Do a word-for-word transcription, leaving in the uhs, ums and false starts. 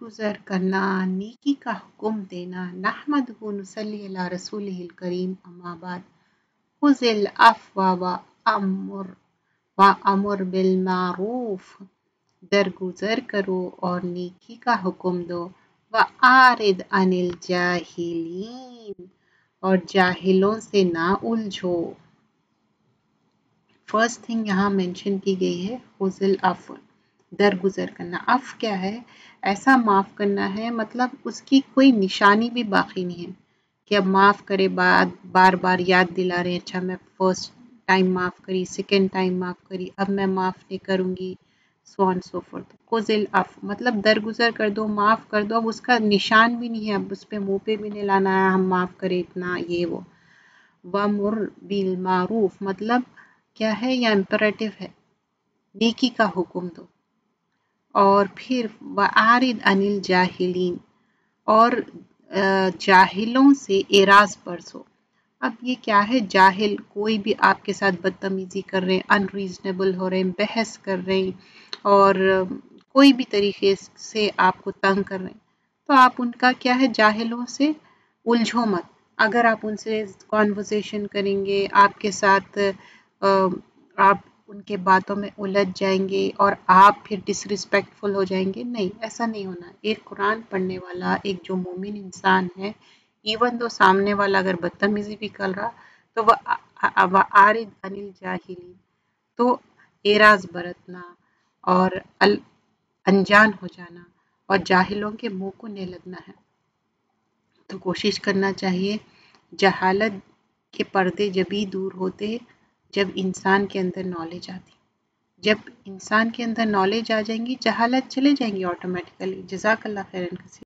दरगुजर करना, नेकी का हुक्म देना। नहमदुहु नुसल्ली अला रसूलिहिल करीम, अम्मा बाद। खुज़िल अफ़्व व अमुर व अमुर बिल मारूफ, दरगुजर करो और नेकी का हुक्म दो। व आरिद अनिल जाहिलीन, और जाहिलों से ना उलझो। फर्स्ट थिंग यहाँ मेंशन की गई है खुज़िल अफ़्व, दरगुजर करना। अफ़ क्या है? ऐसा माफ़ करना है, मतलब उसकी कोई निशानी भी बाकी नहीं है कि अब माफ़ करे, बाद बार बार याद दिला रहे हैं, अच्छा मैं फर्स्ट टाइम माफ़ करी, सेकेंड टाइम माफ़ करी, अब मैं माफ़ नहीं करूँगी, सो ऑन सो फोर्थ। खुज़िल अफ़्व मतलब दरगुजर कर दो, माफ़ कर दो। अब उसका निशान भी नहीं है, अब उस पर मुँह पे भी नहीं लाना है हम माफ़ करें इतना ये वो। वमुर बिल मारूफ मतलब क्या है? यह इम्परेटिव है, नेकी का हुक्म दो। और फिर व आरिद अनिल जाहिलीन, और जाहिलों से एराज बरसो। अब ये क्या है? जाहिल कोई भी आपके साथ बदतमीजी कर रहे हैं, अनरीजनेबल हो रहे हैं, बहस कर रहे हैं और कोई भी तरीके से आपको तंग कर रहे हैं, तो आप उनका क्या है? जाहिलों से उलझो मत। अगर आप उनसे कॉन्वर्सेशन करेंगे, आपके साथ आप उनके बातों में उलझ जाएंगे और आप फिर डिसरिस्पेक्टफुल हो जाएंगे, नहीं, ऐसा नहीं होना। एक कुरान पढ़ने वाला, एक जो मोमिन इंसान है, इवन दो सामने वाला अगर बदतमीजी भी कर रहा, तो वह वह आरिद अनिल जाहिलीन, तो एराज बरतना और अल अनजान हो जाना और जाहिलों के मुंह को नहीं लगना है। तो कोशिश करना चाहिए। जहालत के पर्दे जभी दूर होते जब इंसान के अंदर नॉलेज आती। जब इंसान के अंदर नॉलेज आ जाएंगी, जहालत चले जाएंगी ऑटोमेटिकली। जज़ाकल्लाह खैरन कसीर।